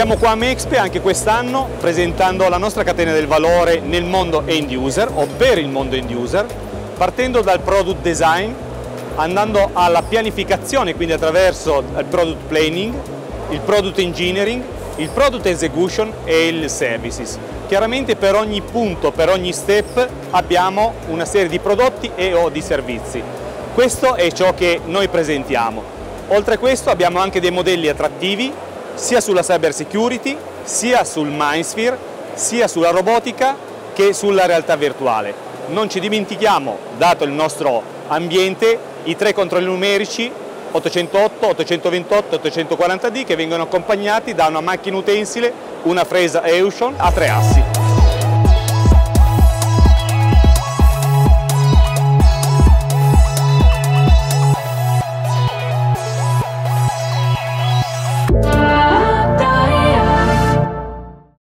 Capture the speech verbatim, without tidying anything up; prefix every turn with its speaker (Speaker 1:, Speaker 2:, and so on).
Speaker 1: Siamo qua a Mexpe anche quest'anno presentando la nostra catena del valore nel mondo end user o per il mondo end user, partendo dal product design, andando alla pianificazione, quindi attraverso il product planning, il product engineering, il product execution e il services. Chiaramente per ogni punto, per ogni step abbiamo una serie di prodotti e o di servizi. Questo è ciò che noi presentiamo. Oltre a questo abbiamo anche dei modelli attrattivi sia sulla cyber security, sia sul MindSphere, sia sulla robotica che sulla realtà virtuale. Non ci dimentichiamo, dato il nostro ambiente, i tre controlli numerici ottocentootto, ottocentoventotto e ottocentoquaranta D che vengono accompagnati da una macchina utensile, una fresa Eushon a tre assi.